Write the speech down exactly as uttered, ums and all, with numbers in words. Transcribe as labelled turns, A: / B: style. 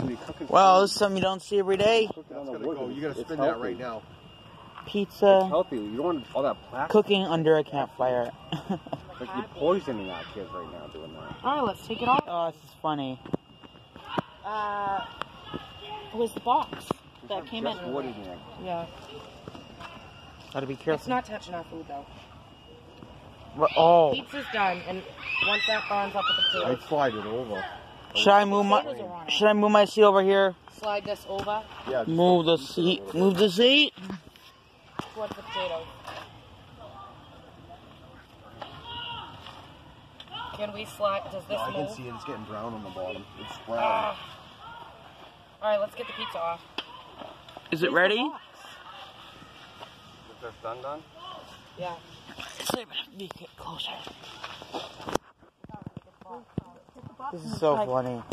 A: Well, this is something you don't see every day.
B: Go. You gotta spin that right now.
A: Pizza.
C: It's healthy. You don't want all that plastic.
A: Cooking under a campfire.
C: Like you're poisoning our kids right now doing that.
D: Alright, let's take it off.
A: Oh, this is funny.
D: Uh, it was the box that came
C: Just
D: in.
C: wood in there.
D: Yeah.
A: Gotta be careful.
D: It's not touching our food though.
A: What? Oh.
D: Pizza's done, and once that burns up with the
B: I
D: potatoes,
B: slide it over.
A: Should I move my? Should I move my seat over here?
D: slide this over
B: Yeah. just
A: Move the seat. Move the seat.
D: towards the potatoes. Can we slide? Does this
B: I
D: move?
B: can see it. It's getting brown on the bottom. It's brown.
D: Ah. All right, let's get the pizza off.
A: Is it ready?
C: Is this done done?
D: Yeah.
A: Be closer. This is so funny.